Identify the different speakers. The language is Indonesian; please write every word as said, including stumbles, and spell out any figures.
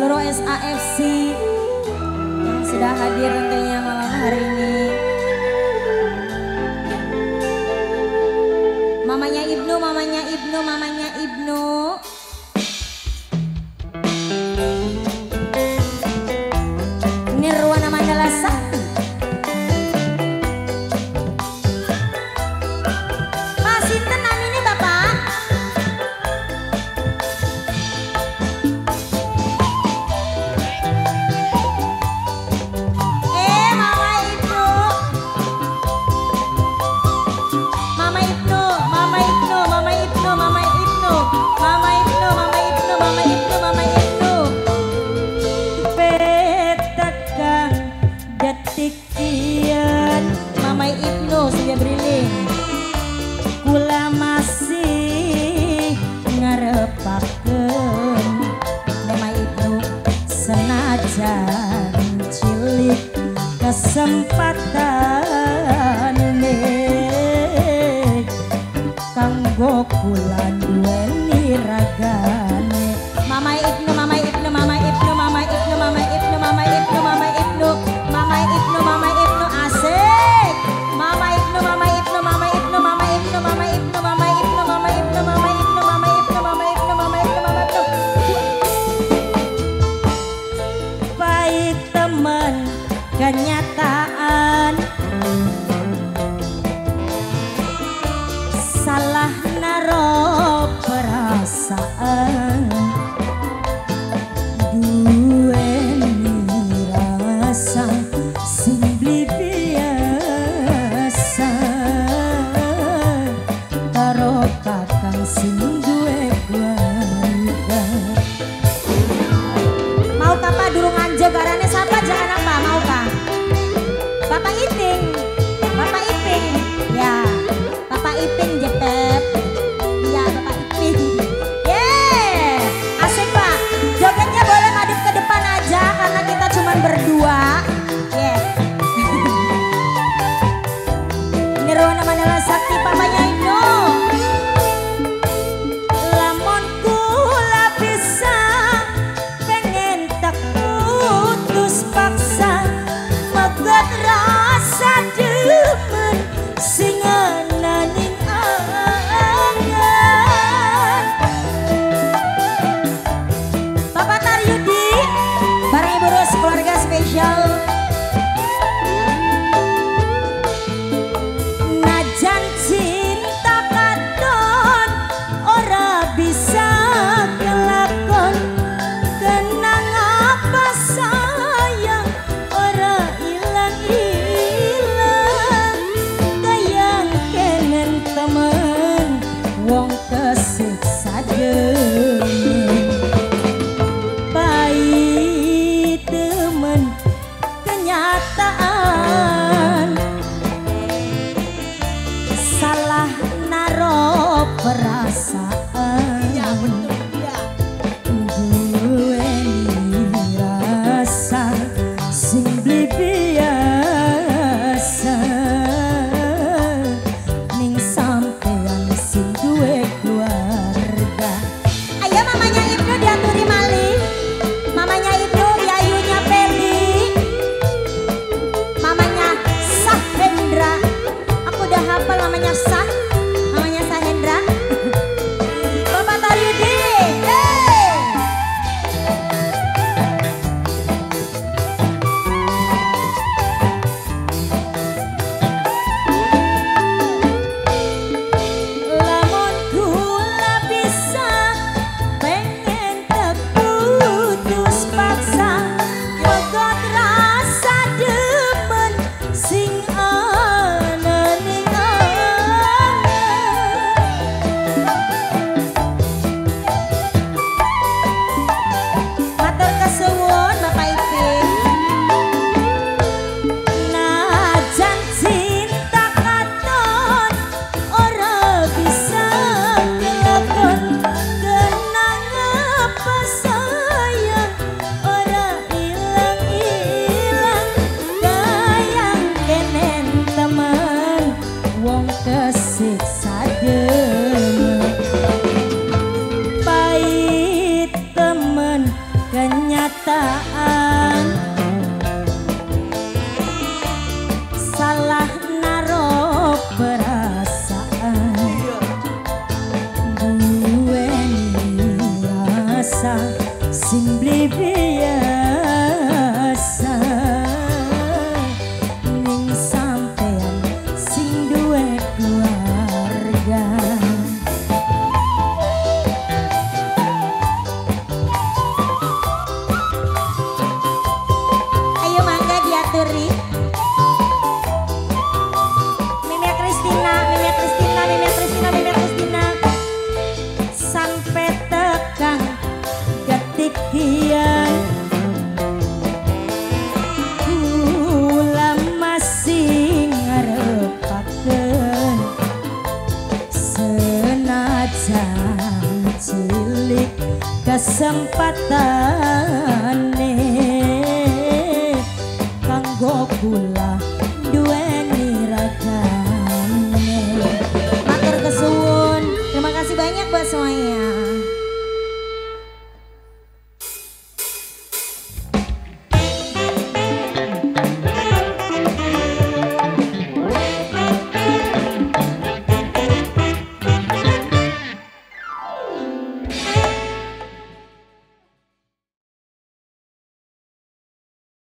Speaker 1: seluruh S A F C yang sudah hadir tentunya malam hari ini. Mamanya Ibnu, mamanya Ibnu, mamanya Ibnu. Nirwana Mandala Sakti. Pak sinten namine Bapak? Eh Mama Ibnu. Mama Ibnu, Mama Ibnu, Mama Ibnu, Mama Ibnu, Mama Ibnu, Mama Ibnu, Mama Ibnu, Mama Ibnu. Petekan detik kian Mama Ibnu sudah beriling. Kula masih ngarepakeun Mama Ibnu senajan cilik kesempatan kanggo kula duweni ragane. Mama Ibnu, Mama Ibnu, Mama Ibnu, Mama Ibnu, Mama Ibnu, Mama Ibnu, Mama Ibnu, Mama Ibnu, Mama Ibnu asik. Mama Ibnu, Mama Ibnu, Mama Ibnu, Mama Ibnu, Mama Ibnu, Mama Ibnu, Mama Ibnu, Mama Ibnu, Mama Ibnu, Mama Ibnu, Mama Ibnu, Mama Ibnu. Baik teman kenyataan salah naro perasaan duweni rasa sing bli biasa karo kakang sing duwe keluarga. Mau kapa durung anje garane sapa jangan apa mau kah? Bapak Iping, Bapak Iping, ya Bapak Iping jepet, ya Bapak Iping, yeah, asik Pak. Jogetnya boleh ngadep ke depan aja karena kita cuma berdua, yeah. Nirwana Mandala Sakti papanya Ibnu. Lamun kula bisa pengen tak putus paksa megat rasa demen sing ana ning angan. Bapak Taryudi bareng Ibu Ros keluarga spesial. Najan cinta katon ora bisa kelakon, kenang apa sayang ora ilang-ilang. Kayang kenen temen wong kesiksa demen. Baik temen kenyataan salah naro perasaan duweni rasa sing bli biasa ning sampean sing duwe keluarga. Ayo mamanya Ibnu diaturi malih. Mamanya Ibnu Yayunya Peli. Mamanya Sahendra. Aku udah hafal namanya Sah. Namanya Sahendra. Bapak Taryudi. Hey. Lamun kula bisa pengen tak putus paksa megat rasa demen sing ana ning angan. Matur kesuwun Bapak Iping. Najan cinta katon ora bisa kelakon, kenang apa sayang ora ilang-ilang. Kayang kenen teman wong kesiksa demen. Pahit temen kenyataan kesempatan